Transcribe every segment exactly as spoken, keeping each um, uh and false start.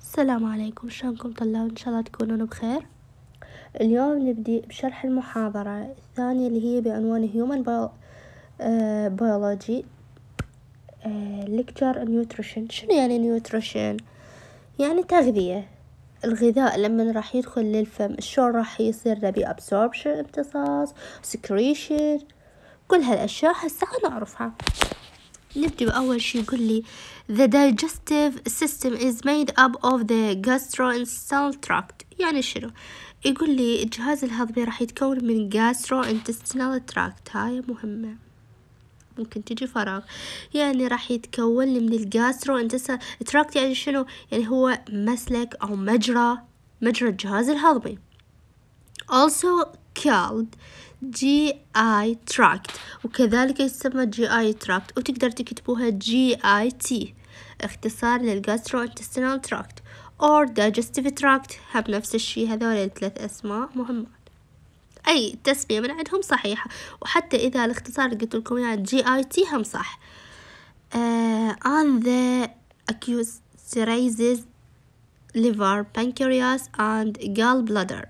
السلام عليكم، شلونكم طلاب؟ إن شاء الله تكونون بخير. اليوم نبدي بشرح المحاضرة الثانية اللي هي بعنوان Human Biology Lecture Nutrition. شنو يعني Nutrition؟ يعني تغذية. الغذاء لما راح يدخل للفم شلون راح يصير له Absorption، امتصاص، Secretion، كل هالأشياء هسه نعرفها. نبدأ بأول شي يقول لي the digestive system is made up of the gastrointestinal tract. يعني شنو؟ يقول لي الجهاز الهضمي راح يتكون من gastrointestinal tract. هاي مهمة، ممكن تجي فراغ. يعني راح يتكون من الجاستروانتستينال تراكت. يعني شنو؟ يعني هو مسلك أو مجرى مجرى الجهاز الهضمي. also called جي آي tract، وكذلك يسمى جي آي tract، وتقدر تكتبوها جي آي تي اختصار للجاستروانتستينال tract or digestive tract. هم نفس الشي، هذول الثلاث أسماء مهمات، أي تسمية من عندهم صحيحة، وحتى إذا الاختصار قلت لكم يعني جي آي تي هم صح. uh, on the accessories liver, pancreas and gallbladder.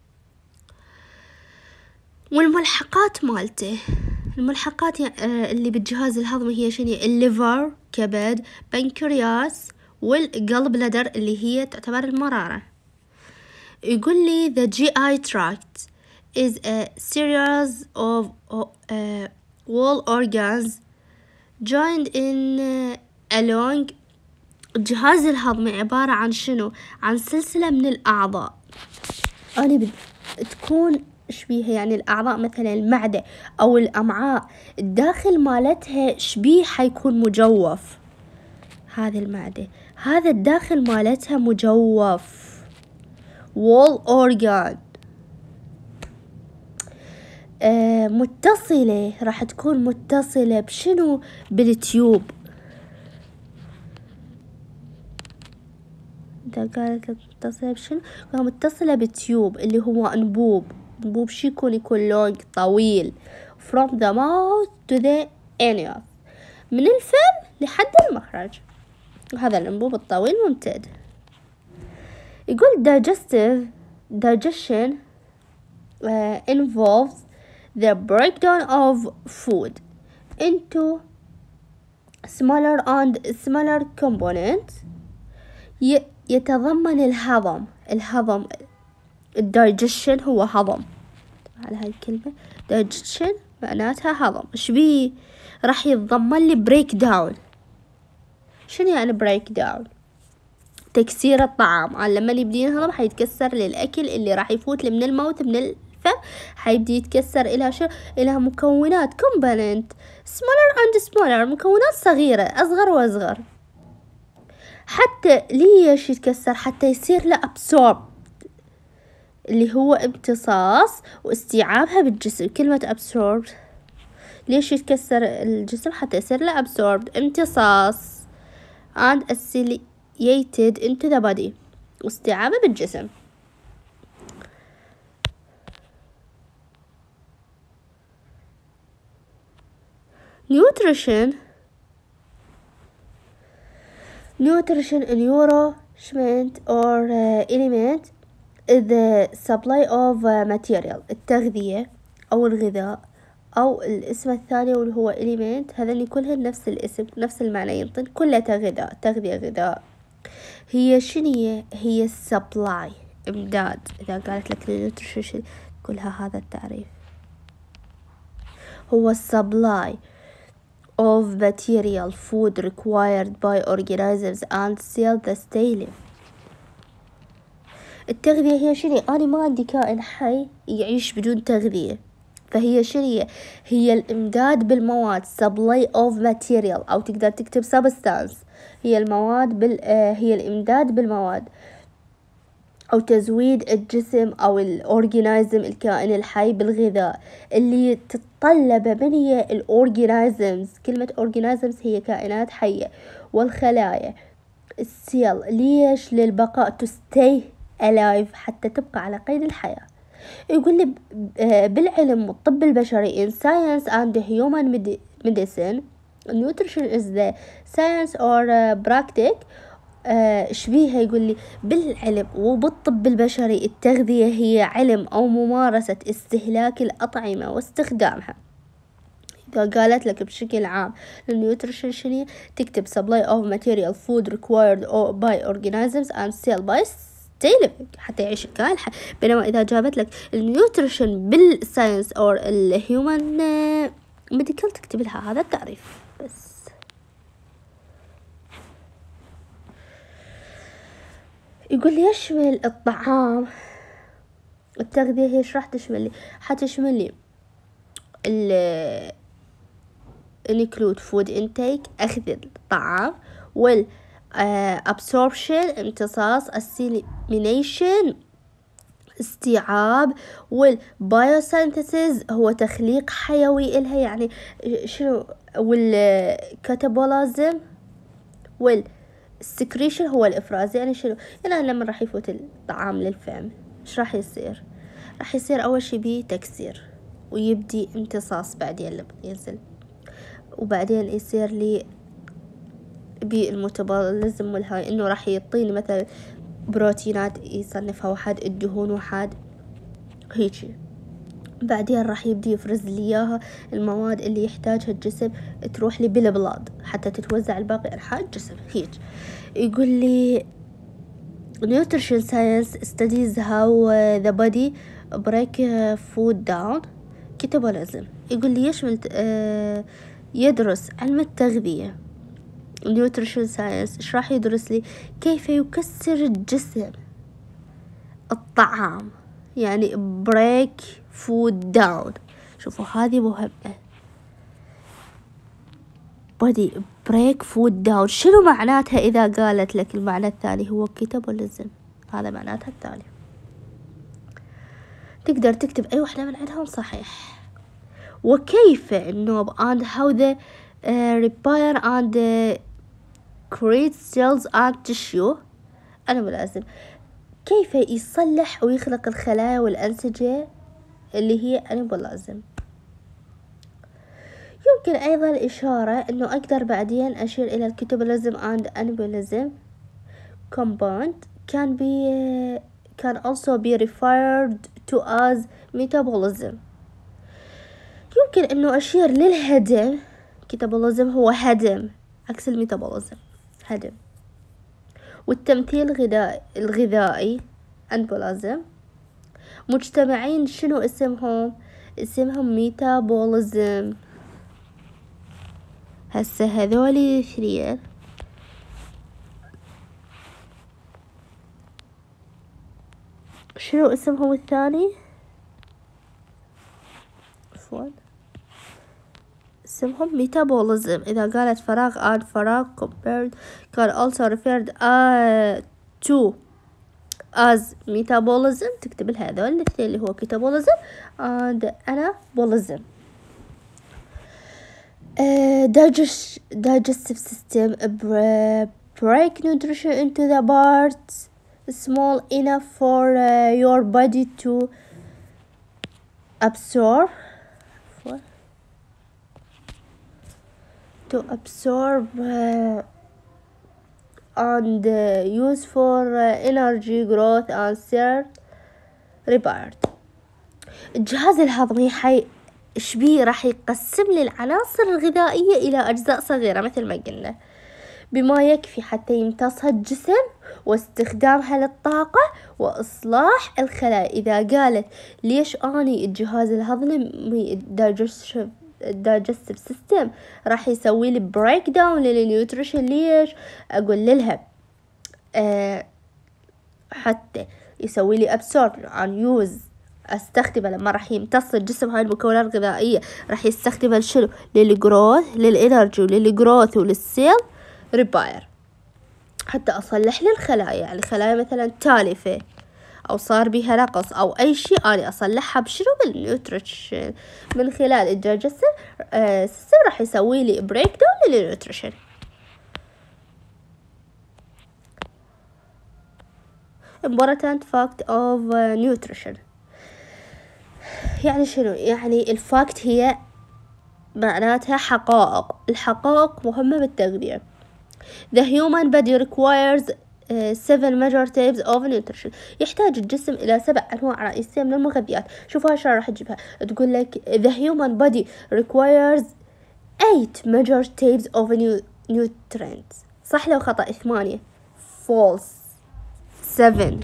والملحقات مالته، الملحقات اللي بالجهاز الهضمي هي شنو؟ الليفر كبد، بنكرياس، والجال بلادر اللي هي تعتبر المرارة. يقول لي the جي آي tract is a series of uh, wall organs joined in uh, along. الجهاز الهضمي عبارة عن شنو؟ عن سلسلة من الأعضاء. أنا بتكون شبيها يعني الأعضاء مثلا المعدة أو الأمعاء، الداخل مالتها شبيه حيكون مجوف. هذه المعدة، هذا الداخل مالتها مجوف wall organ. آه متصلة، راح تكون متصلة بشنو؟ بالتيوب. إذا قالت لك متصلة بشنو؟ متصلة بالتيوب اللي هو أنبوب. أنبوب شي يكون يكون لونج طويل from the mouth to the anus، من الفم لحد المخرج. وهذا الأنبوب الطويل ممتد. يقول digestive digestion uh, involves the breakdown of food into smaller and smaller components. يتضمن الهضم. الهضم الدايجيشن هو هضم. على هاي الكلمة digestion معناتها هضم. شبيه؟ راح يتضمن لي break down. شنو يعني break down؟ تكسير الطعام. يعني لما يبدي ينهضم حيتكسر للأكل اللي راح يفوت لي من الموت من الفم، حيبدي يتكسر إلى شو؟ إلى مكونات component smaller and smaller، مكونات صغيرة أصغر وأصغر. حتى ليش يتكسر؟ حتى يصير له absorb اللي هو امتصاص واستيعابها بالجسم. كلمة absorb، ليش يتكسر الجسم؟ حتى يصير له absorbed امتصاص and assimilated into the body، واستيعابه بالجسم. nutrition nutrition nourishment or uh, element the supply of material. التغذية أو الغذاء أو الاسم الثاني واللي هو element، هذين كلهن نفس الاسم نفس المعنى، ينطن كلها غذاء. تغذية غذاء هي شنية؟ هي supply إمداد. إذا قالت لك nutrition كلها هذا التعريف، هو supply of material food required by organisms and cell the daily. التغذية هي شنو؟ أنا ما عندي كائن حي يعيش بدون تغذية، فهي شنو؟ هي الإمداد بالمواد supply of material، أو تقدر تكتب substance. هي المواد بال آه هي الإمداد بالمواد أو تزويد الجسم أو الأورجانيزم الكائن الحي بالغذاء اللي تتطلب من هي الأورجانيزمز. كلمة أورجانيزمز هي كائنات حية، والخلايا السيل. ليش؟ للبقاء to stay alive، حتى تبقى على قيد الحياة. يقول لي بالعلم والطب البشري in science and human medicine nutrition is the science or practice آه شبيها؟ يقول لي بالعلم وبالطب البشري التغذية هي علم أو ممارسة استهلاك الأطعمة واستخدامها. إذا قالت لك بشكل عام النيوتريشن شنو، تكتب supply of material food required by organisms and cell by stay living حتى يعيش الكائن. بينما إذا جابت لك النيوتريشن بالساينس أو الهيومن ميديكال تكتب لها هذا التعريف بس. يقول لي يشمل الطعام التغذية هي ايش راح تشمل لي؟ حتشمل لي ال include food intake أخذ الطعام، وال uh, absorption امتصاص، assimilation استيعاب، وال biosynthesis هو تخليق حيوي إلها يعني شنو، وال catabolism، وال secretion هو الإفراز يعني شنو، يعني لما راح يفوت الطعام للفم إيش راح يصير؟ راح يصير أول شي بيه تكسير ويبدي امتصاص، بعدين لما ينزل وبعدين يصير لي بالميتابوليزم والهاي انه راح يعطيني مثلا بروتينات يصنفها واحد، الدهون واحد هيجي، بعدين راح يبدي يفرز لي اياها المواد اللي يحتاجها الجسم تروح لي بالبلاد حتى تتوزع الباقي انحاء الجسم هيج. يقول لي nutrition science studies how the body break food down metabolism. يقول لي يشمل آه يدرس علم التغذية nutrition science. ايش راح يدرس لي؟ كيف يكسر الجسم الطعام، يعني break food down. شوفوا هذه مهمة، body break food down شنو معناتها؟ إذا قالت لك المعنى الثاني هو metabolism، هذا معناتها الثاني. تقدر تكتب أي واحدة من عندهم صحيح. وكيف النوب and how the uh, repair and uh, create cells and tissue. أنا ملازم كيف يصلح ويخلق الخلايا والأنسجة اللي هي أنا ملازم. يمكن أيضا إشارة أنه أقدر بعدين أشير إلى الكتابوليزم and anabolism combined can be uh, can also be referred to as metabolism. يمكن أنه أشير للهدم، كتابوليزم هو هدم عكس الميتابوليزم هدم، والتمثيل الغذائي الغذائي أنابوليزم مجتمعين شنو اسمهم؟ اسمهم ميتابوليزم. هسه هذولي الاثنين شنو اسمهم الثاني؟ عفوا اسمهم ميتابوليزم. إذا قالت فراغ عن فراغ compared can also referred uh, to as metabolism. تكتب لها هذول الاثنين اللي هو metabolism and anabolism. uh, digest, digestive system break nutrition into the parts small enough for uh, your body to absorb to absorb uh, and uh, use for uh, energy growth and cell repair. الجهاز الهضمي حي شبيه راح يقسم لي العناصر الغذائية إلى أجزاء صغيرة مثل ما قلنا بما يكفي حتى يمتصها الجسم واستخدامها للطاقة وإصلاح الخلايا. إذا قالت ليش أني الجهاز الهضمي digestive digestive system راح يسوي لي break down للنيوتريشن، ليش؟ أقول لها أه حتى يسوي لي absorb and use استخدمه لما راح يمتص الجسم هاي المكونات الغذائية راح يستخدمها لشنو؟ للجروث للإنرجي وللجروث وللسيل ريباير حتى أصلح للخلايا. يعني خلايا مثلا تالفة أو صار بها نقص أو أي شيء أنا أصلحها بشنو؟ بالنيوتريشن من خلال الدايجستيف سيستم راح يسوي لي بريك داون للنيوتريشن. important fact of nutrition يعني شنو؟ يعني الفاكت هي معناتها حقائق، الحقائق مهمة بالتغذية. The human body requires uh, seven major types of nutrition. يحتاج الجسم إلى سبع أنواع رئيسية من المغذيات. شوفوا هاي راح تجيبها، تقول لك the human body requires eight major types of nutrients. صح لو خطأ؟ ثمانية. false. seven.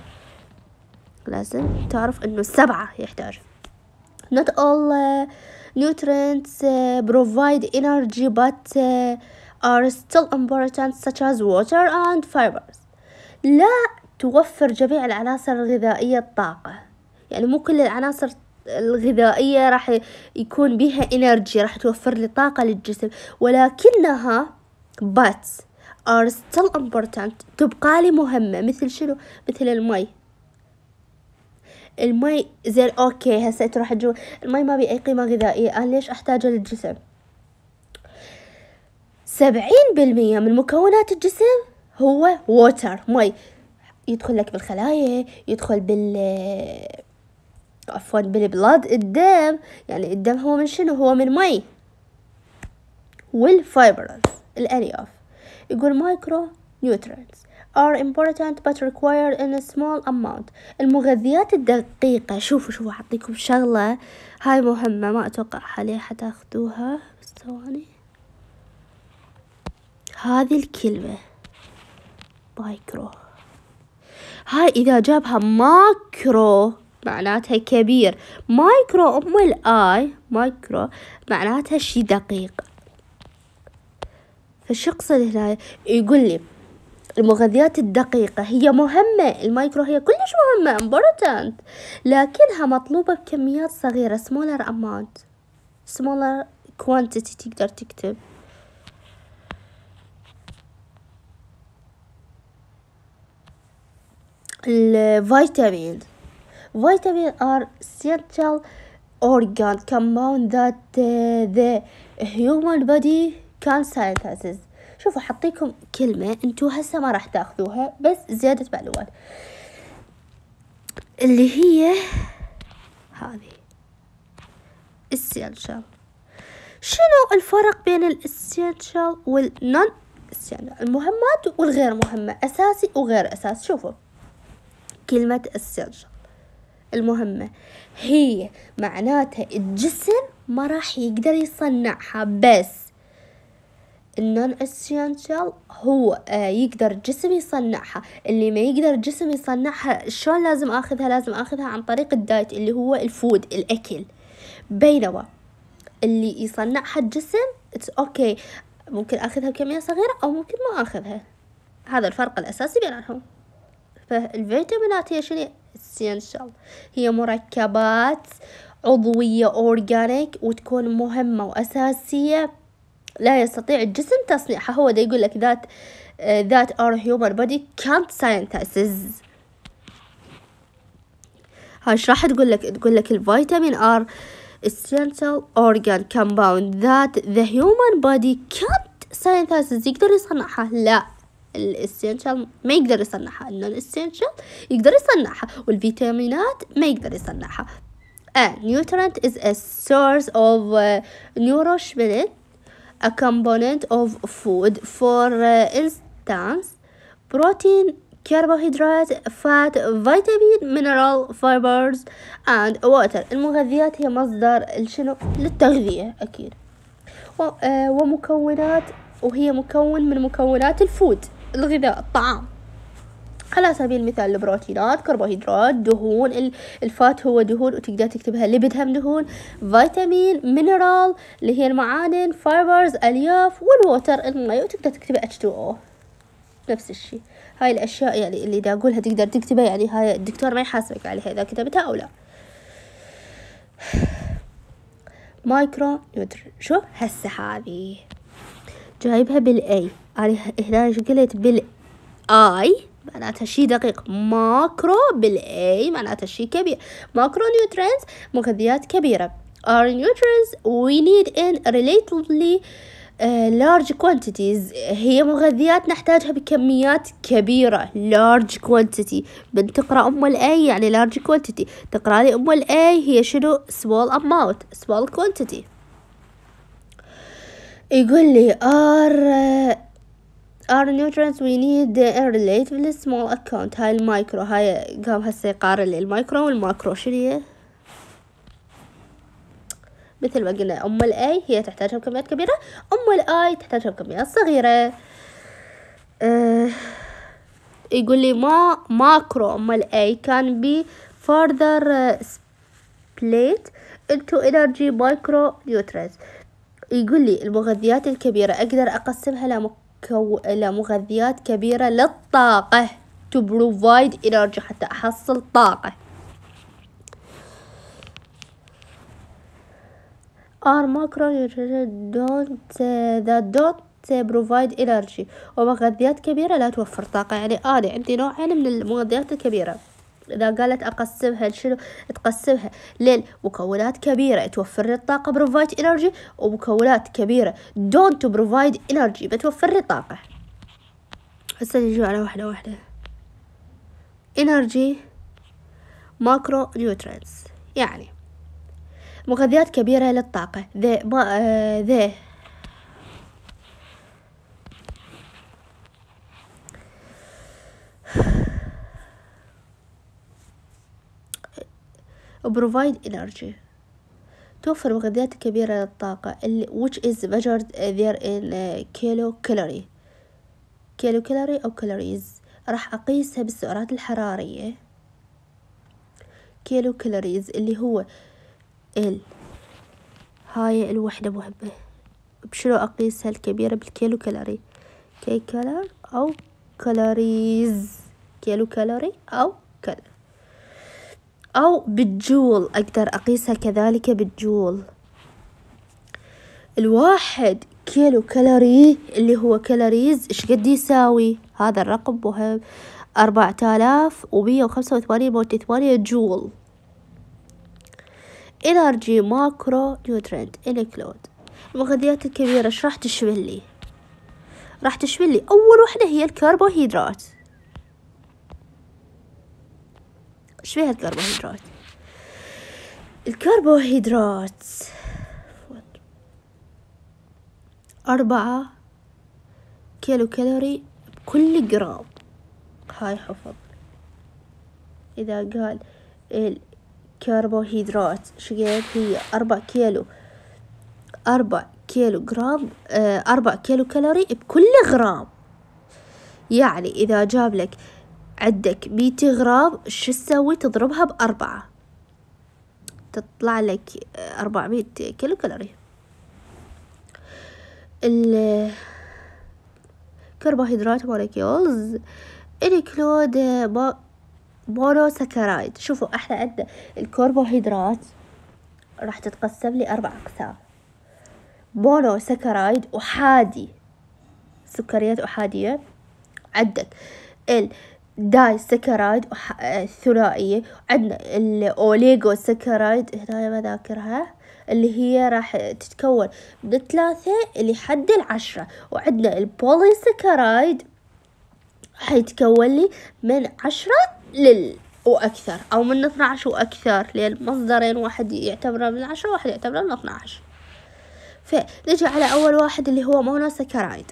لازم تعرف إنه سبعة يحتاج. Not all uh, nutrients uh, provide energy but uh, are still important such as water and fibers. لا توفر جميع العناصر الغذائية الطاقة، يعني مو كل العناصر الغذائية راح يكون بها energy، راح توفر لي طاقة للجسم، ولكنها but are still important، تبقى لي مهمة. مثل شنو؟ مثل المي. المي زين اوكي، هسه تروح تجو المي ما بي اي قيمة غذائية، انا ليش احتاجه للجسم؟ سبعين بالمية من مكونات الجسم هو ووتر، مي، يدخل لك بالخلايا، يدخل بال عفوا بالبلاد، الدم، يعني الدم هو من شنو؟ هو من مي. والفايبرز الالياف. يقول مايكرو نيوترينتس are important but required in a small amount. المغذيات الدقيقة، شوفوا شوفوا أعطيكم شغلة هاي مهمة، ما أتوقع حاليا حتاخذوها، بس ثواني. هذه الكلمة مايكرو، هاي إذا جابها ماكرو معناتها كبير، مايكرو أم الآي مايكرو معناتها شي دقيق. فش يقصد هنا؟ يقول لي المغذيات الدقيقة هي مهمة، المايكرو هي كلش مهمة important، لكنها مطلوبة بكميات صغيرة smaller amount smaller quantity. تقدر تكتب الفيتامين. vitamin are essential organ compound that uh, the human body can synthesize. شوفوا حطيكم كلمة انتو هسه ما راح تاخذوها، بس زيادة معلومات، اللي هي هذه essential. شنو الفرق بين الاسينشال والنون اسينشال؟ المهمات والغير مهمة، اساسي وغير اساسي. شوفوا كلمة essential المهمة هي معناتها الجسم ما راح يقدر يصنعها، بس النون اسينشال هو آه يقدر الجسم يصنعها. اللي ما يقدر الجسم يصنعها شلون لازم اخذها؟ لازم اخذها عن طريق الدايت اللي هو الفود الاكل. بينما اللي يصنعها الجسم اتس اوكي، ممكن اخذها بكمية صغيرة او ممكن ما اخذها. هذا الفرق الاساسي بينهم. فالفيتامينات هي شنو؟ essential، هي مركبات عضوية organic وتكون مهمة وأساسية لا يستطيع الجسم تصنيعها. هو دا يقول لك that uh, that our human body can't synthesize. هاي ايش راح تقول لك؟ تقول لك الفيتامين are essential organ compound that the human body can't synthesize. يقدر يصنعها؟ لا، الاسينشال ما يقدر يصنعها، النون اسينشال يقدر يصنعها، والفيتامينات ما يقدر يصنعها. A nutrient is a source of uh, nourishment, a component of food. For uh, instance, protein, carbohydrate, fat, vitamin, mineral, fibers and water. المغذيات هي مصدر الشنو؟ للتغذية أكيد. و, uh, ومكونات، وهي مكون من مكونات الفود، الغذاء، الطعام. على سبيل المثال البروتينات، كربوهيدرات، دهون. الفات هو دهون وتقدر تكتبها ليبيد هم دهون، فيتامين، مينرال اللي هي المعادن، فايبرز الياف، والووتر الماء وتقدر تكتبها اتش تو او. نفس الشيء هاي الاشياء يعني اللي دا اقولها تقدر تكتبها، يعني هاي الدكتور ما يحاسبك عليها اذا كتبتها او لا. مايكرو نيوتر. شوف هسه هذه جايبها بالاي، انا هنا قلت بالاي معناتها شيء دقيق، ماكرو بالاي معناتها شيء كبير. ماكرو نيوترينز مغذيات كبيرة. are nutrients we need in relatively uh, large quantities. هي مغذيات نحتاجها بكميات كبيرة، large quantity. بنتقرأ أم الاي يعني large quantity، تقرأ لي أم الاي هي شنو؟ small amount small quantity. يقول لي are are nutrients we need in relatively small account. هاي المايكرو، هاي قام هسه يقارن لي المايكرو والماكرو شنو هي. مثل ما قلنا أم الأي هي تحتاجها بكميات كبيرة، أم الآي تحتاجها بكميات صغيرة. أه يقول لي ما ماكرو أم الأي can be further split into energy micronutrients. يقول لي المغذيات الكبيرة أقدر أقسمها لمكو... لمغذيات كبيرة للطاقة to provide energy حتى أحصل طاقة. are macronutrients don't that don't provide energy. ومغذيات كبيرة لا توفر طاقة. يعني أنا عندي نوعين من المغذيات الكبيرة. إذا قالت أقسمها لشنو، تقسمها لمكونات كبيرة توفر لي الطاقة provide energy، ومكونات كبيرة don't provide energy بتوفر لي طاقة. هسه نجي على واحدة واحدة. energy macronutrients يعني مغذيات كبيرة للطاقة. ذا ما ذا provide energy توفر مغذيات كبيرة للطاقة اللي which is measured there in kilocalorie kilocalorie أو calories. راح أقيسها بالسعرات الحرارية kilocalories اللي هو ال هاي الوحدة مهمة. بشنو أقيسها الكبيرة؟ بالكيلو كالوري، كي كالور أو كالوريز، كيلو كالوري أو كالوري أو بالجول. أقدر أقيسها كذلك بالجول. الواحد كيلو كالوري اللي هو كالوريز إيش قد يساوي؟ هذا الرقم مهم. أربعة آلاف ومية وخمسة وثمانين نقطة ثمانية جول. energy macro nutrient include. المغذيات الكبيرة ايش راح تشمل لي؟ راح تشمل لي أول وحدة هي الكربوهيدرات. ايش فيها الكربوهيدرات؟ الكربوهيدرات أربعة كيلو كالوري بكل جرام. هاي حفظ. إذا قال الكربوهيدرات شقد هي أربعة كيلو أربعة كيلو جرام آه أربعة كيلو كالوري بكل غرام. يعني إذا جاب لك عندك مية غرام شو تسوي؟ تضربها بأربعة تطلع لك أربعمية كيلو كالوري. الكربوهيدرات موليكيولز include مونوساكرايد. شوفوا احنا عندنا الكربوهيدرات راح تتقسم لي أربع أقسام. مونوساكرايد أحادي، سكريات أحادية. عندك الداي سكرايد ثنائية. عندنا الأوليغو سكرايد هنا ما ذاكرها اللي هي راح تتكون من ثلاثة اللي حد العشرة. وعندنا البولي سكرايد حيتكون لي من عشرة لل وأكثر، أو من اثنا عشر وأكثر، لأن مصدرين واحد يعتبره من عشرة واحد يعتبره من اثنا عشر. فنجي على أول واحد اللي هو مونوساكرايد.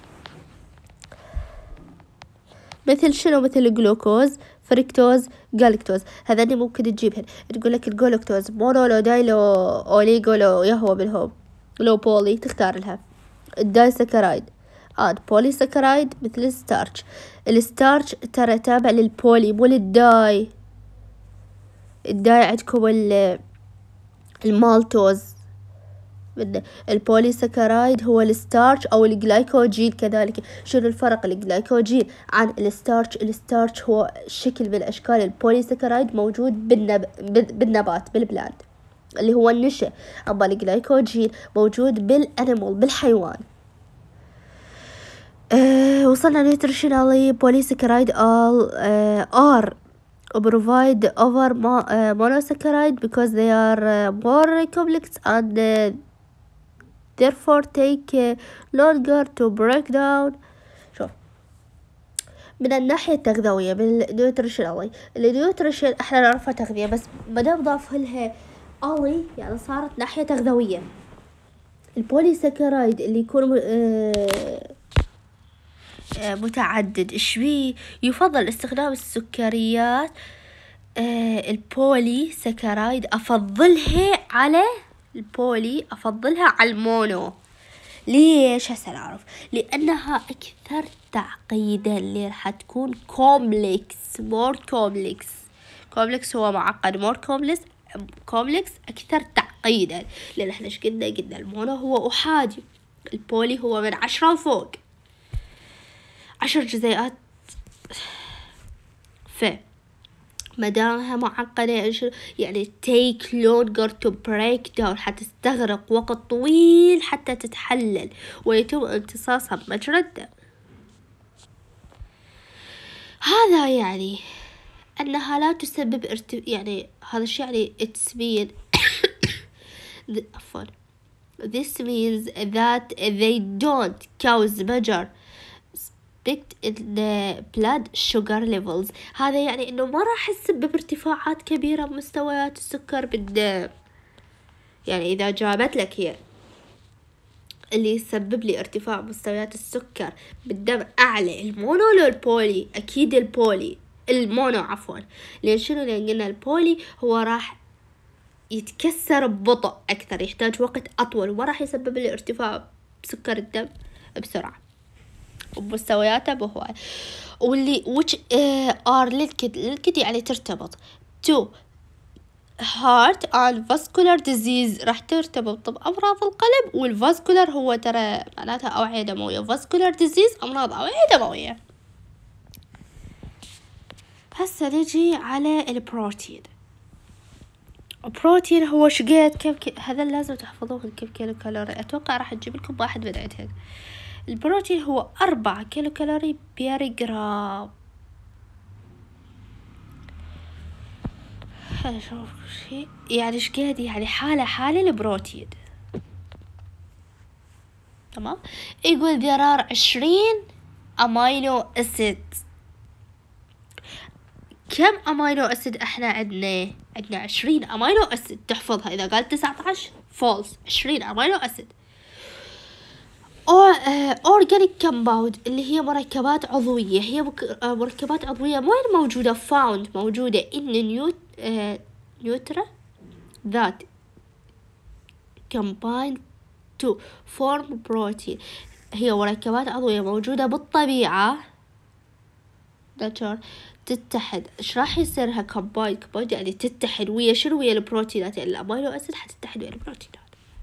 مثل شنو؟ مثل الجلوكوز، فركتوز، جالكتوز. هذني ممكن تجيبهن. تقول لك الجلوكتوز مونو لو داي لو أوليغو لو يهو بالهوم لو بولي تختار لها. الداي سكرايد آد بولي سكرايد مثل الستارش. الستارش ترى تابع للبولي مو للداي. الداي عندكم المالتوز. البولي سكرايد هو الستارش أو الجلايكوجين كذلك. شنو الفرق الجلايكوجين عن الستارش؟ الستارش هو شكل من أشكال البولي سكرايد موجود بالنب... بالنبات بالبلاند اللي هو النشا. أما الجلايكوجين موجود بالأنيمال بالحيوان. أه وصلنا نيوتريشنالي بوليسكرايد all uh, are provide over mo- uh, monosaccharide because they are uh, more complex and uh, therefore take uh, longer to break down. شوف من الناحية التغذوية بالنيوتريشنالي النيوتريشن احنا نعرفها تغذية، بس مادام ضاف لها ألي يعني صارت ناحية تغذوية. البوليسكرايد اللي يكون uh, متعدد. إيش بيه؟ يفضل استخدام السكريات آه البولي سكرايد، أفضلها على البولي، أفضلها على المونو. ليش؟ هسه نعرف. لأنها أكثر تعقيدا، اللي راح تكون كومبلكس، مور كومبلكس. كومبلكس هو معقد، مور كومبلكس كومبلكس أكثر تعقيدا. لأن احنا ايش قلنا؟ قلنا المونو هو أحادي، البولي هو من عشرة وفوق، عشر جزيئات. ف مدامها معقدة يعني take longer to break down، حتستغرق وقت طويل حتى تتحلل ويتم امتصاصها بمجرى الدم. هذا يعني أنها لا تسبب ارتف... يعني هذا الشيء يعني it's mean عفوا this means that they don't cause major spike in the blood sugar levels. هذا يعني إنه ما راح يسبب ارتفاعات كبيرة بمستويات السكر بالدم. يعني إذا جابت لك هي اللي يسبب لي ارتفاع مستويات السكر بالدم أعلى، المونو ولا البولي؟ أكيد البولي، المونو عفوا. لأن شنو؟ لأن قلنا البولي هو راح يتكسر ببطء أكثر، يحتاج وقت أطول، وما راح يسبب لي ارتفاع بسكر الدم بسرعة وبمستوياته بهواي. واللي which uh, are linked linked يعني ترتبط to heart and vascular disease، راح ترتبط بأمراض القلب. والفاسكولار هو ترى معناتها أوعية دموية، vascular disease أمراض أوعية دموية. هسه نجي على البروتين. البروتين هو شقد كم ك... هذا لازم تحفظوه كم كيلو كالوري. أتوقع راح تجيب لكم واحد بدايتها. البروتين هو أربعة كيلو كالوري بير جرام. شوف شيء يعني شقد يعني حالة حالة البروتين. تمام. يقول there are عشرين أمينو أسيد. كم أمينو أسيد احنا عندنا؟ عندنا عشرين أمينو أسيد. تحفظها إذا قال تسعة عشر فولس، عشرين أمينو أسيد. أورجانيك كومباوند اللي هي مركبات عضوية، هي مركبات عضوية وين موجودة؟ found موجودة in نيوت نيوترا that combine to form protein. هي مركبات عضوية موجودة بالطبيعة تتحد. ايش راح يصيرها كومباين؟ كومباين يعني تتحد ويا شنو؟ ويا البروتينات. يعني الامينو اسيد حتتحد ويا البروتينات.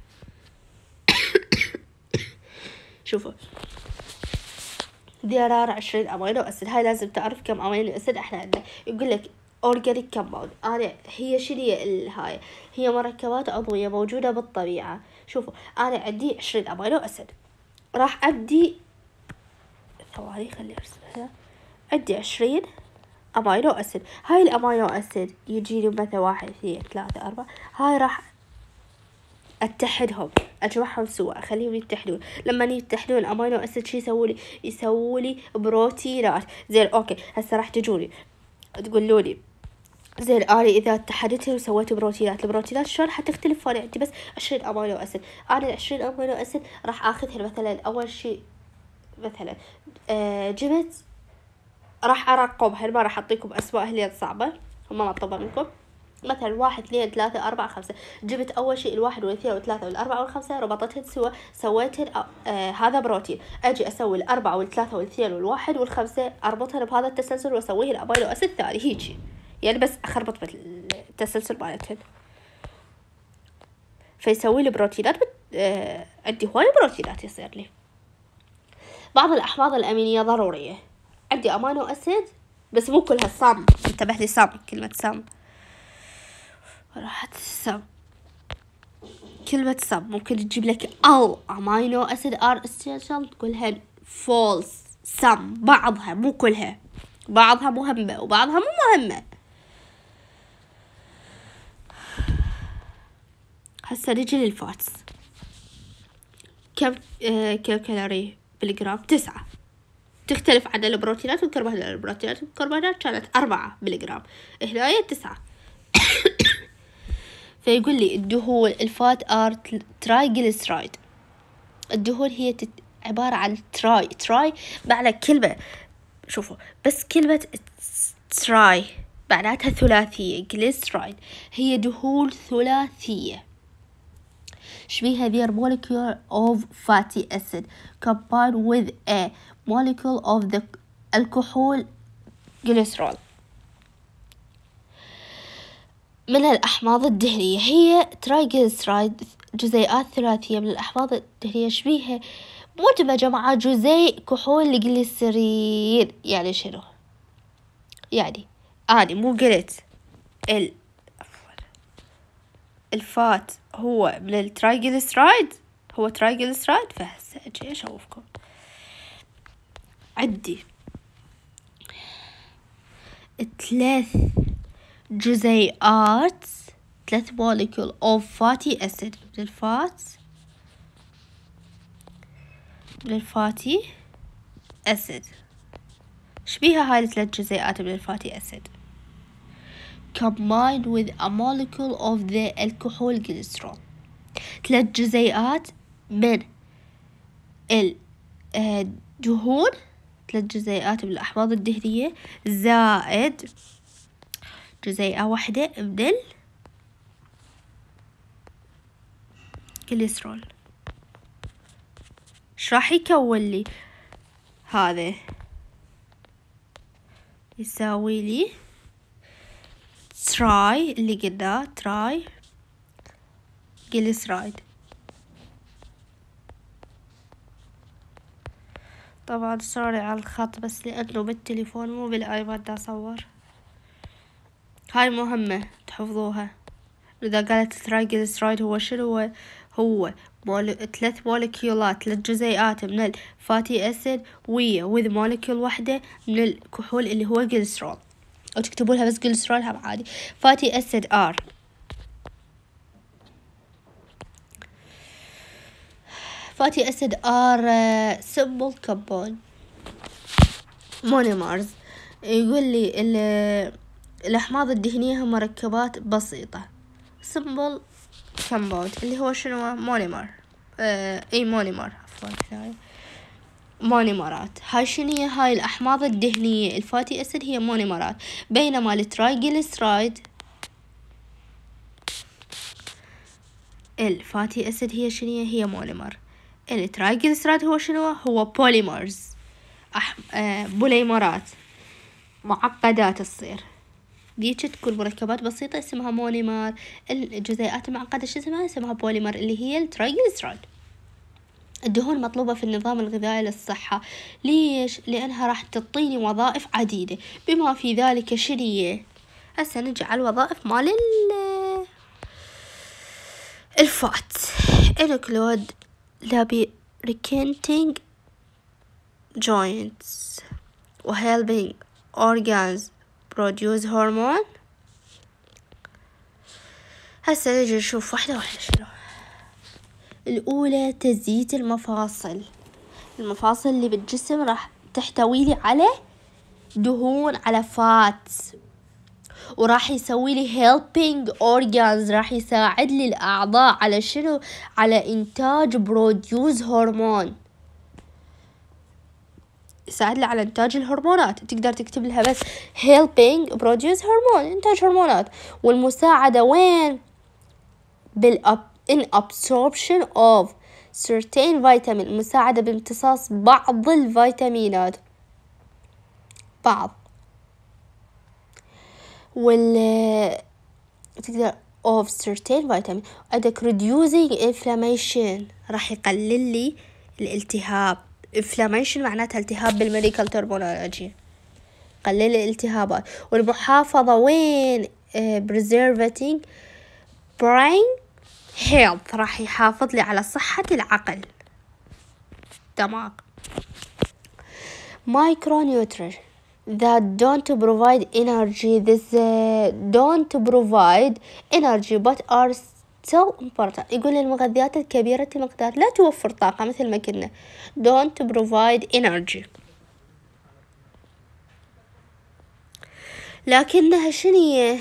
شوفوا there are عشرين امينو اسيد. هاي لازم تعرف كم امينو اسيد احنا عندنا. يقول لك اورجانيك كومباوند، انا هي شنو هاي؟ هي مركبات عضويه موجوده بالطبيعه. شوفوا انا عندي عشرين امينو اسيد، راح ادي ثواني خلي ارسمها. عندي عشرين امينو اسيد. هاي الامينو اسيد يجيني مثلا واحد اثنين ثلاثة اربعة، هاي راح اتحدهم اجمعهم سوا اخليهم يتحدون. لما يتحدون الامينو اسيد شي يسووا لي؟ يسووا لي بروتينات. زين اوكي هسه راح تجوني تقولوا لي زين انا اذا اتحدتهم وسويت بروتينات، البروتينات شلون حتختلف؟ انا عندي بس عشرين امينو اسيد. انا عشرين امينو اسيد راح اخذها مثلا اول شيء مثلا آه جبت، راح ارقمها، ما راح اعطيكم اسماء هلين صعبه وما مطلوبه منكم. مثلا واحد اثنين ثلاثة أربعة خمسة. جبت أول شيء الواحد والاثنين والثلاثة والأربعة والخمسة، ربطتهن سوا سويتهن آه هذا بروتين. أجي أسوي الأربعة والثلاثة والاثنين والواحد والخمسة أربطهن بهذا التسلسل وأسويه الأمينو أسيد الثاني هيجي. يعني بس أخربط بالتسلسل مالتهن فيسوي لي بروتينات. بت... آه عندي هواي بروتينات يصير لي. بعض الأحماض الأمينية ضرورية. عندي أمينو أسيد بس مو كلها صام. انتبه لي صام، كلمة صام راحت السم. كلمة سم ممكن تجيب لك ال امينو اسيد ار اسينشال تقولها فولس سم. بعضها مو كلها، بعضها مهمة وبعضها مو مهمة. هسه نجي للفاتس. كم آه كم كالوري بالجرام؟ تسعة. تختلف عن البروتينات والكربوهيدرات. البروتينات والكربوهيدرات كانت أربعة بالجرام، هنا هي تسعة. فيقول لي الدهون الفات ار ترايجليسرايد. الدهون هي تت... عبارة عن تراي. تراي معنى كلمة، شوفوا بس كلمة تراي معناتها ثلاثية. glyceride هي دهون ثلاثية. شبيها their molecule of fatty acid combined with a molecule of the alcohol glycerol. من الأحماض الدهنية هي ترايجليسرايد، جزيئات ثلاثية من الأحماض الدهنية. شبيها مدمجة مع جزيء كحول الجليسرين. يعني شنو؟ يعني أنا مو قلت ال الفات هو من الترايجليسرايد، هو ترايجليسرايد. فهسه أجي أشوفكم. عندي ثلاث جزيئات، ثلاث molecule of fatty acid من الفات من الفاتي أسيد. شبيها هاي الثلاث جزيئات من الفاتي أسيد combined with a molecule of the alcohol glycerol. ثلاث جزيئات من الدهون، ثلاث جزيئات من الأحماض الدهنية زائد جزيئة واحدة من الجليسرول. ايش راح يكون لي هذا؟ يساوي لي تراي اللي قلنا تراي جليسرايد. طبعا سوري على الخط، بس لأنه بالتليفون مو بالآيباد دا أصور. هاي مهمة تحفظوها. إذا قالت ترايجليسرايد هو شنو؟ هو هو مول... ثلاث مولكيولات، ثلاث جزيئات من الفاتي أسيد ويا وذ مولكيول واحدة من الكحول اللي هو جليسرول. أو تكتبولها بس جليسرول هم عادي. فاتي أسيد آر. فاتي أسيد آر سمبل كومباوند مونيمرز. يقول لي الأحماض الدهنية هم مركبات بسيطة. سمبل كومباوند اللي هو شنو؟ مونيمر. آه اي مونيمر عفوا ثاني مونيمرات. هاي شنو هي؟ هاي الأحماض الدهنية الفاتي أسيد هي مونيمرات، بينما الترايجليسرايد الفاتي أسيد هي شنو هي؟ هي مونيمر. الترايجليسرايد هو شنو؟ هو بوليمرز. أح... آه بوليمرات معقدات تصير. ديك تكون مركبات بسيطة اسمها مونيمر. الجزيئات المعقدة شو اسمها؟ اسمها بوليمر اللي هي الترايجليسرايد. الدهون مطلوبة في النظام الغذائي للصحة. ليش؟ لأنها راح تعطيني وظائف عديدة، بما في ذلك شنية. هسه نجي على الوظائف مال الفات. include lubricating joints و helping organs produce hormone. هسه نجي نشوف واحدة واحدة شنو. الأولى تزييت المفاصل. المفاصل اللي بالجسم راح تحتوي لي على دهون، على فات، وراح يسوي لي helping organs، راح يساعد لي الأعضاء على شنو؟ على إنتاج produce هرمون. يساعد لي على إنتاج الهرمونات. تقدر تكتب لها بس helping produce هرمون، إنتاج هرمونات. والمساعدة وين؟ بالأب in absorption of certain vitamin، مساعدة بامتصاص بعض الفيتامينات، بعض. وال تقدر of certain vitamin. عندك reducing inflammation، راح يقلل لي الالتهاب. inflammation معناتها التهاب بالميديكال ترمينولوجي، قلل الالتهابات. والمحافظة وين؟ uh, preserving brain health، راح يحافظ لي على صحة العقل، دماغ. micronutrients that don't provide energy. This uh, don't provide energy but are still important. يقول المغذيات الكبيرة المقدار لا توفر طاقة، مثل ما كنا don't provide energy، لكنها شنية؟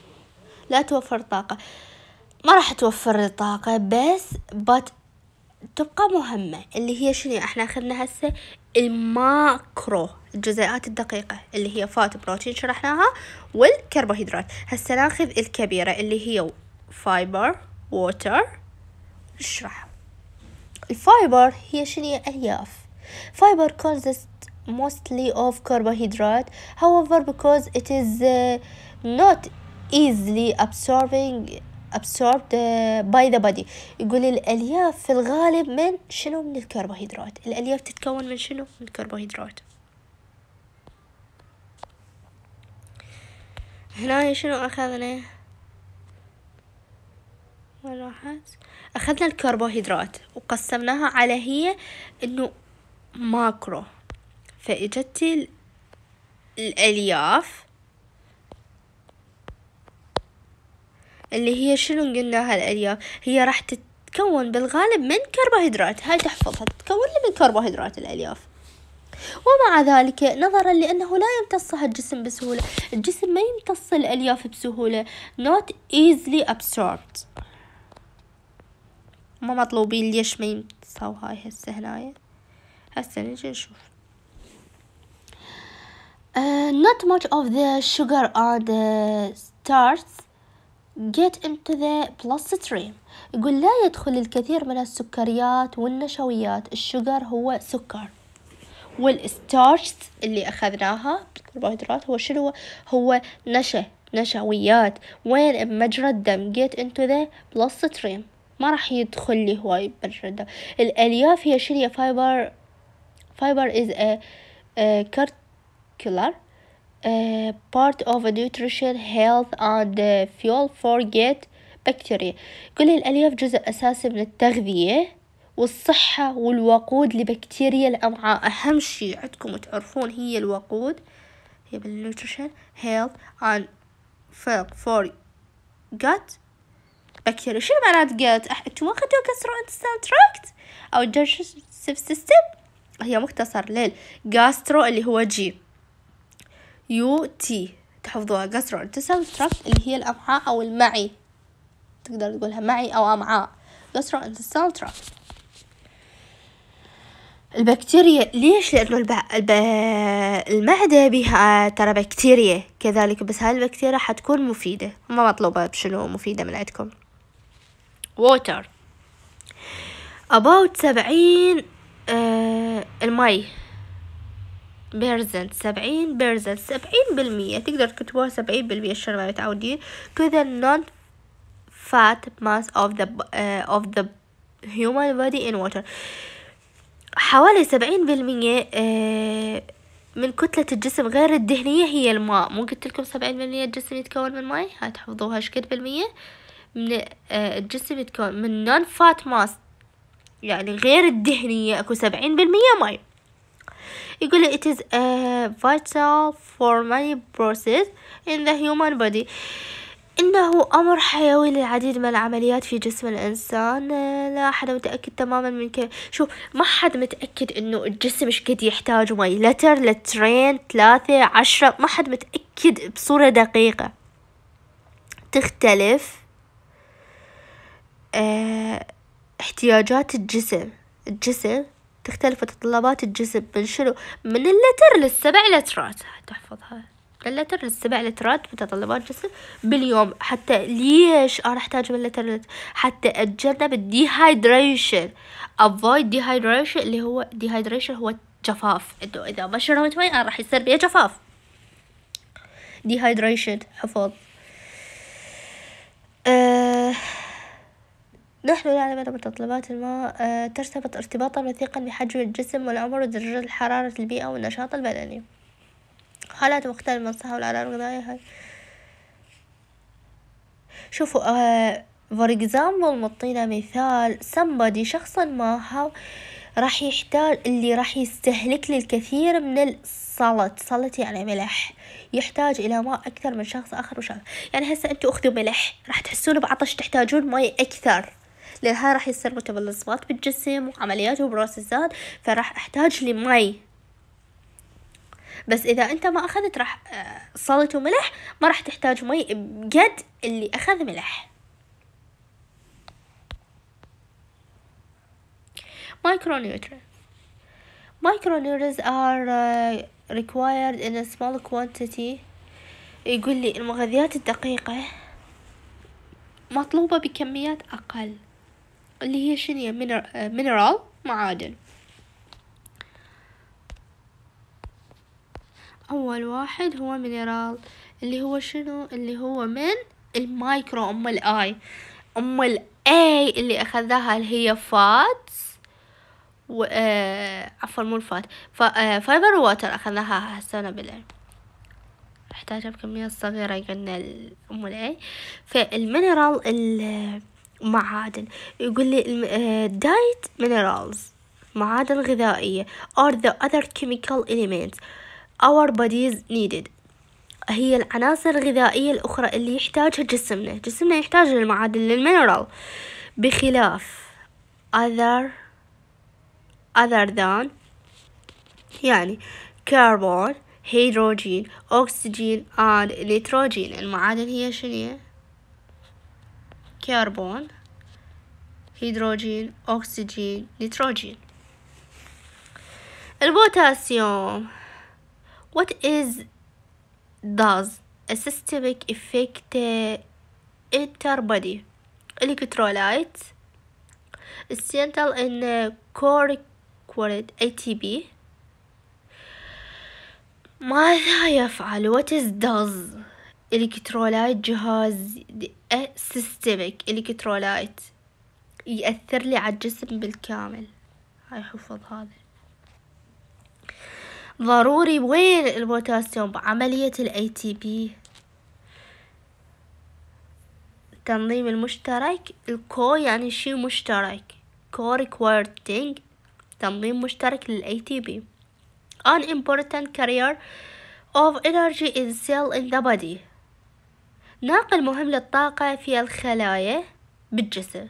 لا توفر طاقة. ما راح توفر الطاقة بس but تبقى مهمة، اللي هي شنو احنا اخذنا هسه الماكرو، الجزيئات الدقيقة اللي هي فات بروتين شرحناها، والكربوهيدرات. هسه ناخذ الكبيرة اللي هي فايبر ووتر نشرح. الفايبر هي شنو؟ ألياف. Fiber consists mostly of carbohydrate, however because it is uh, not easily absorbing absorbed uh, by the body. يقول الألياف في الغالب من شنو؟ من الكربوهيدرات. الألياف تتكون من شنو؟ من الكربوهيدرات. هنا شنو أخذنا؟ وين راحت؟ أخذنا الكربوهيدرات وقسمناها على هي إنه ماكرو، فإجت الألياف اللي هي شنو قلناها؟ الألياف هي راح تتكون بالغالب من كربوهيدرات، هاي تحفظها، تتكون من كربوهيدرات الألياف. ومع ذلك نظرا لأنه لا يمتصها الجسم بسهولة، الجسم ما يمتص الألياف بسهولة، not easily absorbed. ما مطلوبين ليش ما يمتصوا هاي هسه هنايا، هسه نجي نشوف. Uh, not much of the sugar and the starch get into the bloodstream. يقول لا يدخل الكثير من السكريات والنشويات، الشجر هو سكر، والستارش اللي أخذناها الكربوهيدرات هو شنو؟ هو نشا نشويات، وين؟ بمجرى الدم. get into the bloodstream ما راح يدخل لي هواي بمجرى الدم. الألياف هي شنو؟ فايبر fiber is a, a curricular uh, part of a nutrition, health and uh, fuel for gut bacteria. كل الألياف جزء أساسي من التغذية والصحة والوقود لبكتيريا الأمعاء. أهم شيء عندكم تعرفون هي الوقود، هي بالنيوتريشن health and fuel for gut bacteria. شنو معنات gut؟ انتوا ما أخذتوا gastrointestinal tract أو digestive system؟ هي مختصر للجاسترو اللي هو جي يو تي، تحفظوها gastrointestinal tract اللي هي الأمعاء أو المعي، تقدر تقولها معي أو أمعاء، gastrointestinal tract. البكتيريا ليش؟ لأنه الب... الب... المعدة بها ترى بكتيريا كذلك، بس هاي البكتيريا حتكون مفيدة، ما مطلوبة بشنو مفيدة من عندكم. water about سبعين آه المي بيرزنت، سبعين بيرزنت، سبعين بالمية، تقدر تكتبوها سبعين بالمية عشان ما متعودين كذا. non fat mass of the uh, of the human body in water. حوالي سبعين بالمية uh, من كتلة الجسم غير الدهنية هي الماء. مو قلت لكم سبعين بالمية الجسم يتكون من ماء؟ هاي تحفظوها شكد بالمية من uh, الجسم يتكون من non fat mass، يعني غير الدهنية اكو سبعين بالمية ماء. يقول it is a vital for many processes in the human body. إنه أمر حيوي للعديد من العمليات في جسم الإنسان. لا أحد متأكد تماما من كيف. شوف، ما حد متأكد إنه الجسم إيش قد يحتاج مي، لتر لترين ثلاثة عشرة، ما حد متأكد بصورة دقيقة. تختلف اه احتياجات الجسم الجسم تختلف متطلبات الجسم من شنو؟ من اللتر للسبع لترات. تحفظها، من اللتر للسبع لترات متطلبات الجسم باليوم. حتى ليش أنا أحتاج من لتر لتر؟ حتى أتجنب الديهايدريشن، avoid dehydration اللي هو dehydration هو جفاف، إنه إذا ما شربت مي أنا راح يصير بيه جفاف. dehydration حفظ. أه نحن نعلم أن متطلبات الماء أه ترتبط ارتباطا وثيقا بحجم الجسم والعمر ودرجة حرارة البيئة والنشاط البدني. حالات مختلفة من الصحة والعلاقة الغذائية. هاي شوفوا أه for example مطينا مثال somebody شخصا ما راح يحتاج اللي راح يستهلك للكثير من السلط، سلط يعني ملح، يحتاج إلى ماء أكثر من شخص آخر وشخص. يعني هسه أنتوا أخذوا ملح راح تحسون بعطش، تحتاجون ماء أكثر، لأن هاي راح يصير ميتابوليزمات بالجسم وعمليات وبروسيسات، فراح أحتاج لماء. بس إذا أنت ما أخذت راح سلط وملح ما راح تحتاج ماء بقد اللي أخذ ملح. Micronutrients. Micronutrients are uh, required in a small quantity. يقول لي المغذيات الدقيقة مطلوبة بكميات أقل، اللي هي شنو؟ mineral معادن. أول واحد هو mineral اللي هو شنو؟ اللي هو من المايكرو. أم الآي أم الآي اللي أخذها اللي هي فات و آه عفوا مو الفات ف... آه فايبر ووتر أخذناها هالسنة بالعلم، احتاجها بكميات صغيرة قلنا الأم الآي. فالمينرال المعادن يقول لي دايت مينرالز معادن غذائية are the other chemical elements our bodies needed. هي العناصر الغذائية الأخرى اللي يحتاجها جسمنا. جسمنا يحتاج للمعادن للمينرال بخلاف other other than يعني كربون هيدروجين أكسجين and نيتروجين. المعادن هي شنو؟ كربون هيدروجين أكسجين نيتروجين. البوتاسيوم what is does a systemic effect enter body electrolyte essential in core A T P. ماذا يفعل؟ what is does electrolyte جهاز systemic electrolyte يأثر لي على الجسم بالكامل. هاي حفظ هذا ضروري. وين البوتاسيوم؟ بعملية ال A T P التنظيم المشترك. الكو يعني شيء مشترك، co requiring تنظيم مشترك لل A T P. An important carrier of energy is cell in the body. ناقل مهم للطاقة في الخلايا بالجسم.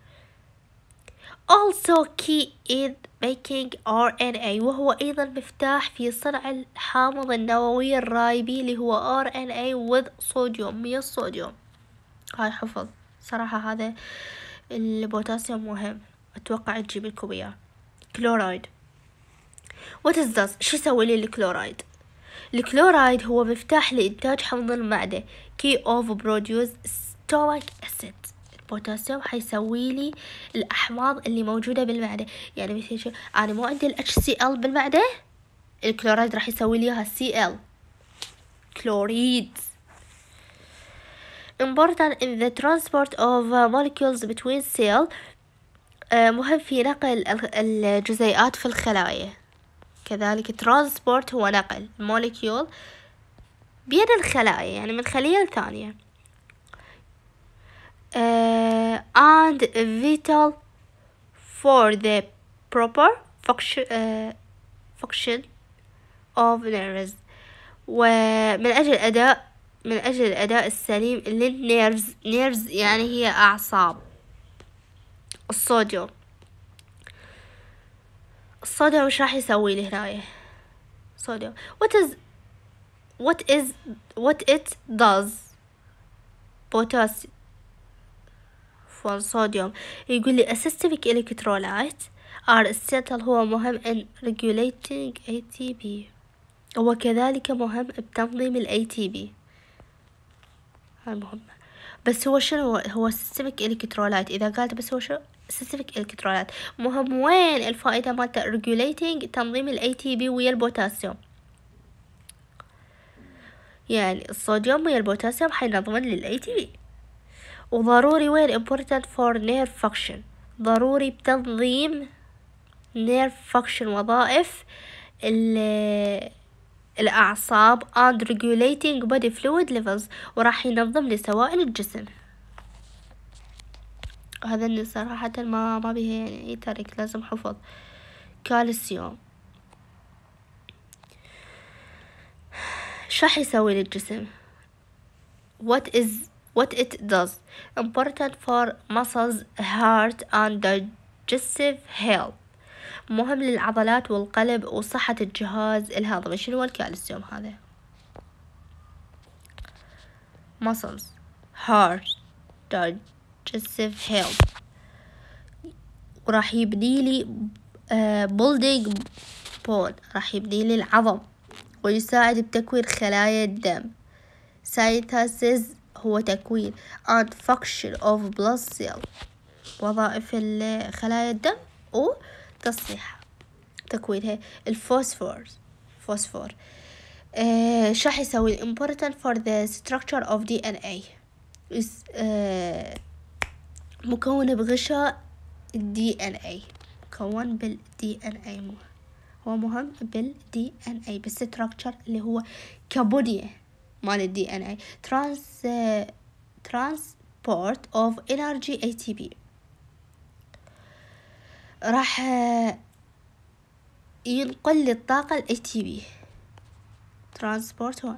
Also key in making R N A وهو أيضا مفتاح في صنع الحامض النووي الرايبي اللي هو R N A with صوديوم مية الصوديوم. هاي حفظ صراحة. هذا البوتاسيوم مهم، أتوقع تجيب لكم إياه. كلورايد what is this؟ شو يسوي لي الكلورايد؟ الكلورايد هو مفتاح لإنتاج حمض المعدة key of produce stomach acid. البوتاسيوم حيسوي لي الأحماض اللي موجودة بالمعدة. يعني مثل شو أنا مو عندي ال H C L بالمعدة، الكلورايد راح يسوي لي ها C L كلوريد. important in the transport of molecules between cells مهم في نقل الجزيئات في الخلايا. كذلك transport هو نقل molecule بين الخلايا يعني من خلية لثانية. uh, and vital for the proper function, uh, function of nerves ومن أجل أداء من أجل الأداء السليم للنيرفز. نيرفز يعني هي أعصاب. الصوديوم الصوديوم وش راح يسوي لي هنا؟ صوديوم what is what is what it does potassium والصوديوم يقول لي a systemic electrolyte are essential هو مهم in regulating A T P وكذلك مهم بتنظيم ال A T P. هاي مهمة. بس هو شنو هو systemic electrolyte؟ إذا قالت بس هو شنو systemic electrolyte مهم وين الفائدة مالته؟ regulating تنظيم ال A T P ويا البوتاسيوم. يعني الصوديوم ويا البوتاسيوم حينظمن لل A T P. وضروري وين important for nerve function ضروري بتنظيم nerve function وظائف الأعصاب and regulating body fluid levels وراح ينظم لسوائل الجسم. هذا اللي صراحة ما ما بيه يعني أي ترك لازم حفظ. كالسيوم شو راح يسوي للجسم؟ what is what it does important for muscles heart and digestive health مهم للعضلات والقلب وصحة الجهاز الهضمي. شنو هو الكالسيوم هذا؟ muscles heart digestive health وراح يبني لي بولدينج بون راح يبني لي العظم ويساعد بتكوين خلايا الدم. سايتاسيس هو تكوين and function of blood cell وظائف خلايا الدم وتصليحها تكوينها. الفوسفور فوسفور آه شو راح يسوي important for the structure of دي إن إيه آه مكون بغشاء الدي إن إيه مكون بالدي إن إيه هو مهم بالدي إن إيه بالستراكشر اللي هو كبنية مال الدي إن إيه. trans uh, transport of energy إيه تي بي راح ينقل الطاقة ال إيه تي بي transport هو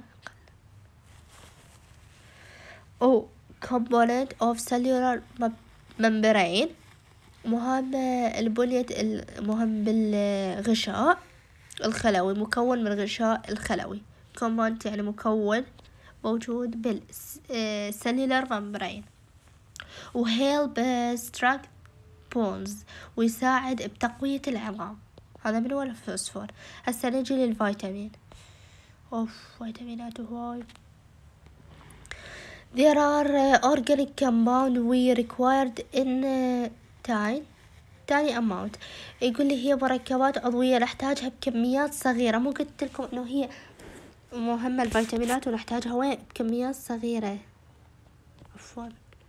أو component of cellular membrane مهم البنية المهم بالغشاء الخلوي مكون من الغشاء الخلوي component يعني مكون موجود بالcellular membrane و help struct bones ويساعد بتقوية العظام. هذا من هو الفوسفور. هسه نجي للفيتامين. اوف فيتامينات هواي. There are organic compound we required in tiny tiny amount. يقول لي هي مركبات عضوية نحتاجها بكميات صغيرة. مو قلت لكم انه هي مهمة الفيتامينات ونحتاجها وين بكميات صغيرة. عفوا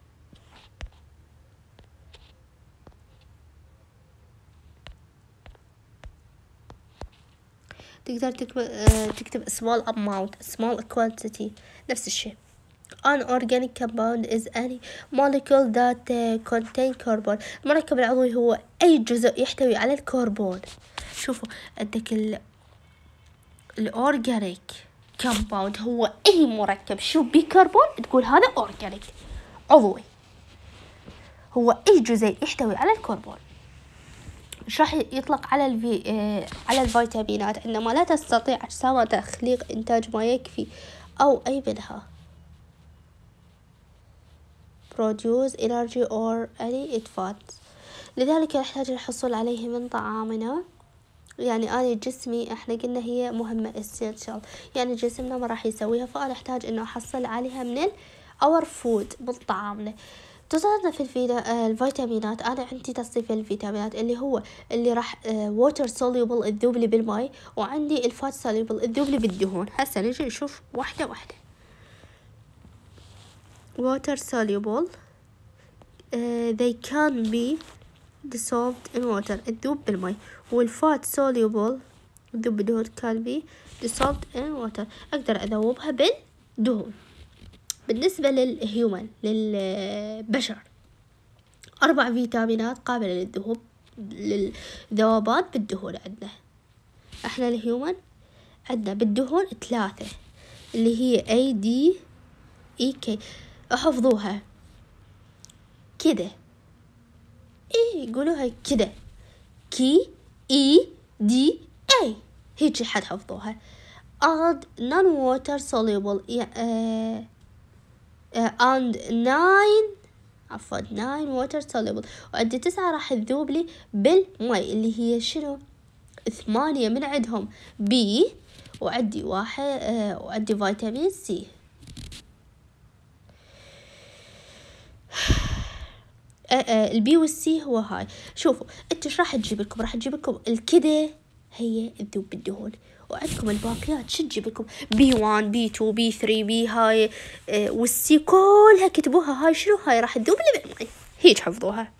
تقدر تكتب تكتب small amount small quantity نفس الشيء. An organic compound is any molecule that contain carbon. المركب العضوي هو أي جزء يحتوي على الكربون. شوفوا عندك ال الأورجانيك كومباوند هو أي مركب شو بكربون تقول هذا أورجانيك عضوي. هو أي جزء يحتوي على الكربون. مش راح يطلق على الفي آه على الفيتامينات عندما لا تستطيع أجسامها تخليق إنتاج ما يكفي أو أي منها. produce energy or any advance. لذلك نحتاج الحصول عليه من طعامنا. يعني أنا جسمي إحنا قلنا هي مهمة essential يعني جسمنا ما راح يسويها فأنا أحتاج إنه أحصل عليها من ال our food من طعامنا. تصنف الفيدا الفيتامينات. أنا عندي تصنيف الفيتامينات اللي هو اللي راح water soluble الذوب لي بالماء وعندي الفات soluble الذوب لي بالدهون. هسه نجي نشوف واحدة واحدة. water soluble uh, they can be dissolved in water الذوب بالماء. والفات soluble الذوب بالدهون can be dissolved in water أقدر أذوبها بالدهون. بالنسبة للهيومن للبشر أربع فيتامينات قابلة للذهوب للذوبان بالدهون. عندنا احنا الهيومن عندنا بالدهون ثلاثة اللي هي A D E K. احفظوها كده ايه يقولوها كده كي E D A هيك حد حفظوها. and non water soluble uh, uh, and nine عفوا nine water soluble وعندي تسعة راح تذوب لي بالماء اللي هي شنو ثمانية من عندهم B وعندي واحد uh, وعندي فيتامين سي. البي والسي هو هاي. شوفوا انت ايش راح تجيب لكم راح تجيب لكم الكده هي الذوب بالدهون وعندكم الباقيات شو تجيب لكم بي واحد بي اثنين بي ثلاثة بي هاي اه والسي كلها كتبوها هاي شنو هاي راح تذوب لي بالماء هيك حفظوها.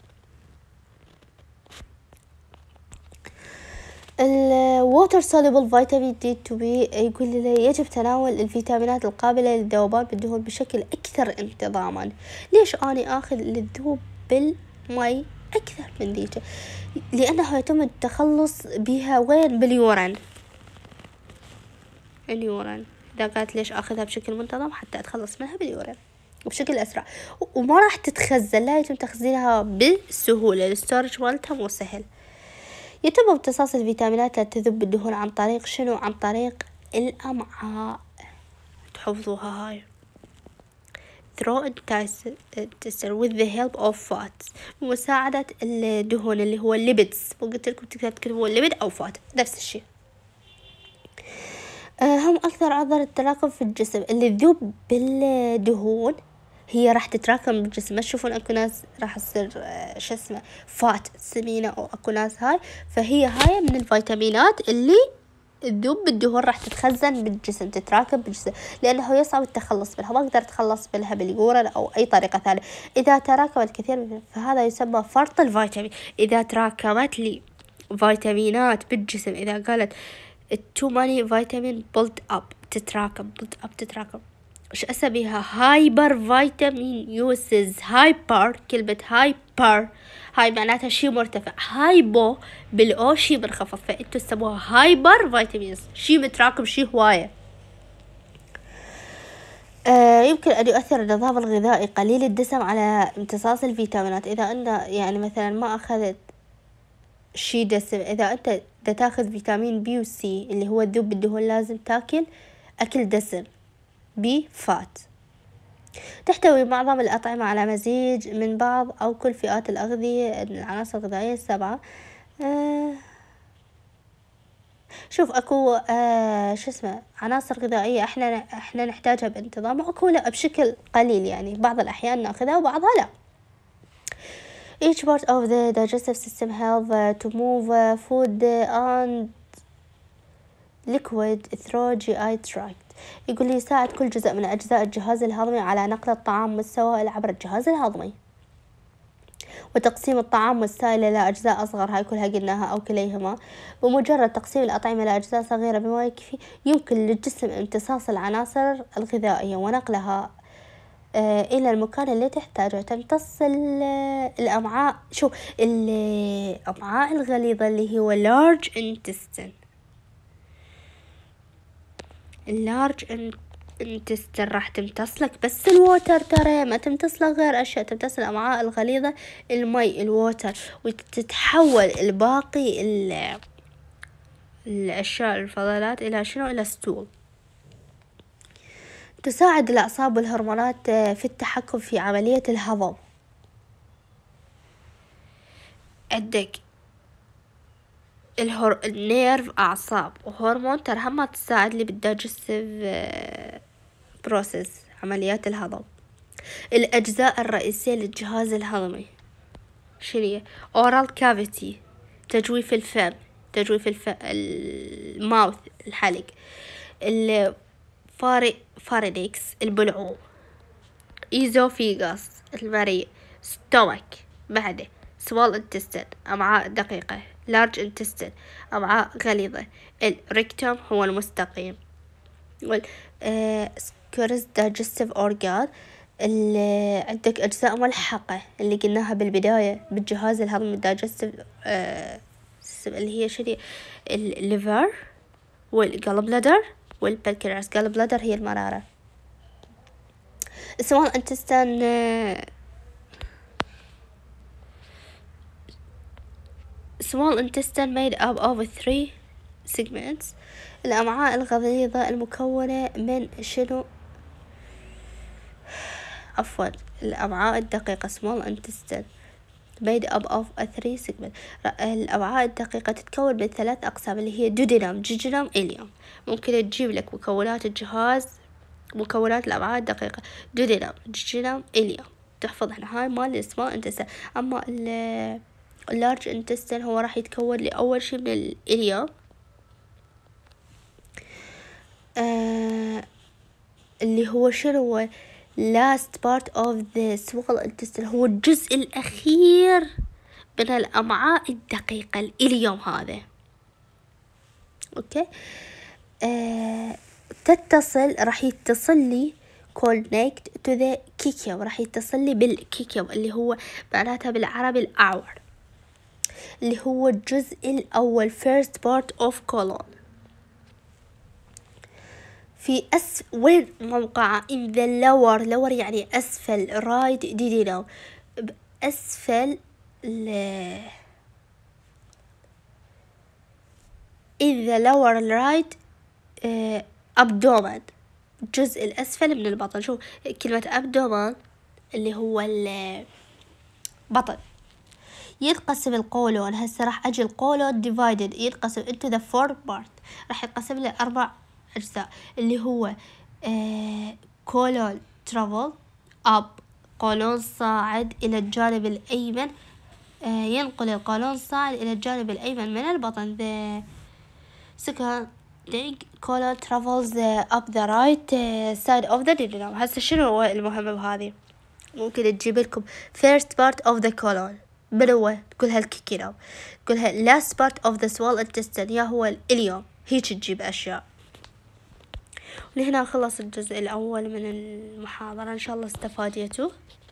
الووتر soluble فيتامين دي تو بي يقول لي يجب تناول الفيتامينات القابلة للذوبان بالدهون بشكل أكثر انتظاما. ليش أنا آخذ للذوب بالماء أكثر من ذيك؟ لأنه يتم التخلص بها وين باليورين. اليورين إذا قالت ليش أخذها بشكل منتظم حتى أتخلص منها باليورين وبشكل أسرع وما راح تتخزن لا يتم تخزينها بسهولة. الستورج مالتها مو سهل. يتم امتصاص الفيتامينات لا تذوب بالدهون عن طريق شنو عن طريق الأمعاء. تحفظوها هاي. through intestine with the help of fats، بمساعدة الدهون اللي هو الليبيدز، وقلت لكم تقدر تكتبوا الليبيد أو فات نفس الشيء. هم أكثر عضلة تراكم في الجسم اللي تذوب بالدهون هي راح تتراكم بالجسم. ما تشوفون أكو ناس راح تصير شو اسمه فات سمينة، أو أكو ناس هاي، فهي هاي من الفيتامينات اللي تذوب بالدهون راح تتخزن بالجسم، تتراكم بالجسم، لأنه يصعب التخلص منها، ما أقدر أتخلص منها باليورين أو أي طريقة ثانية. إذا تراكمت كثير فهذا يسمى فرط الفيتامين. إذا تراكمت لي فيتامينات بالجسم، إذا قالت too many vitamin built up، تتراكم built up تتراكم، إيش أسميها؟ هايبر فيتامين يوسز. هايبر، كلمة هايبر هاي معناتها شيء مرتفع، هايبو بالأو شيء منخفض، فأنتوا تسموها هايبر فيتامينز، شيء متراكم، شيء هواية. آه يمكن أن يؤثر النظام الغذائي قليل الدسم على امتصاص الفيتامينات. إذا أنت يعني مثلا ما أخذت شي دسم، إذا أنت دا تاخذ فيتامين بي وسي اللي هو الذوب بالدهون، لازم تاكل أكل دسم بي فات. تحتوي معظم الأطعمة على مزيج من بعض أو كل فئات الأغذية العناصر الغذائية السبعة. آه شوف أكو آه شو اسمه عناصر غذائية إحنا إحنا نحتاجها بانتظام، وأكو لا بشكل قليل، يعني بعض الأحيان نأخذها وبعضها لا. Each part of the digestive system help uh, to move uh, food and liquid through جي آي tract. يقول لي يساعد كل جزء من أجزاء الجهاز الهضمي على نقل الطعام والسوائل عبر الجهاز الهضمي، وتقسيم الطعام والسائل إلى أجزاء أصغر، هاي كلها قلناها، أو كليهما. بمجرد تقسيم الأطعمة إلى أجزاء صغيرة بما يكفي، يمكن للجسم امتصاص العناصر الغذائية ونقلها آه إلى المكان اللي تحتاجه. تمتص الأمعاء، شو الأمعاء الغليظة اللي هو large intestine. اللارج intestine راح تمتص لك بس الووتر، ترى ما تمتص لك غير أشياء، تمتص الأمعاء الغليظة، المي، الووتر، وتتحول الباقي الأشياء الفضلات إلى شنو؟ إلى ستول. تساعد الأعصاب والهرمونات في التحكم في عملية الهضم. عندك الهر... النيرف أعصاب وهرمون، ترى هم تساعد لي بالدايجستيف بروسيس، عمليات الهضم. الأجزاء الرئيسية للجهاز الهضمي شنو؟ oral cavity، تجويف الفم، تجويف الفم، الماوث، الحلق، الفاري فارينكس، البلعوم، إيزوفيغاس، المريء، ستومك، بعده small intestine، أمعاء دقيقة، large intestine، أمعاء غليظة، الريكتوم هو المستقيم، وال سكورز digestive organ، اللي عندك أجزاء ملحقة اللي قلناها بالبداية بالجهاز الهضمي digestive آه اللي هي شنو؟ الليفر والجال بلادر والبنكرياس. جال بلادر هي المرارة. small intestine آه small intestine made up of three segments. الأمعاء الغليظة المكونة من شنو؟ عفوا الأمعاء الدقيقة small intestine made up of a three segments. الأمعاء الدقيقة تتكون من ثلاث أقسام اللي هي duodenum، jejunum، ileum. ممكن تجيب لك مكونات الجهاز، مكونات الأمعاء الدقيقة duodenum، jejunum، ileum، تحفظها، هاي مال small intestine. أما ال large intestine هو راح يتكون لأول شيء من الإليوم، آه اللي هو شنو هو last part of the small intestine، هو الجزء الأخير من الأمعاء الدقيقة، الإليوم هذا. أوكي آه تتصل، راح يتصل لي connect to the caecum، راح يتصل لي بالكيكيوم اللي هو معناتها بالعربي الأعور، اللي هو الجزء الأول first part of colon. في أس وين موقعه؟ in the lower lower يعني أسفل right duodenum، بأسفل ل in the lower right uh, abdomen، الجزء الأسفل من البطن. شوف كلمة أبدومن اللي هو البطن. يتقسم القولون، هسه راح أجي القولون divided يتقسم into the four part، راح يتقسم لأربع أجزاء اللي هو كولون travel up، قولون صاعد إلى الجانب الأيمن، آه ينقل القولون الصاعد إلى الجانب الأيمن من البطن. the second colon travels up the right side of the duodenum. هسه شنو هو المهم بهذه؟ ممكن تجيب لكم first part of the colon من هو؟ تقولها الكيكينوم، تقولها last part of the small intestine يا هو الإليوم. هيك تجيب أشياء. ولهنا خلص الجزء الأول من المحاضرة، إن شاء الله استفاديتوا.